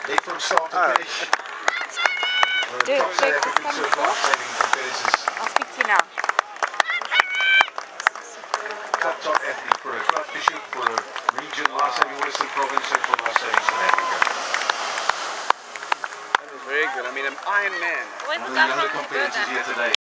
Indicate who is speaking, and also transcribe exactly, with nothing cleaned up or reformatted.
Speaker 1: They from start to finish.
Speaker 2: Do it quick, I'll speak to you now.
Speaker 1: Top top athlete for a club bishop for a region, last saving Western Province, and for last saving South Africa.
Speaker 3: That was very good. I mean, an Iron Man.
Speaker 1: And the other competitors here today.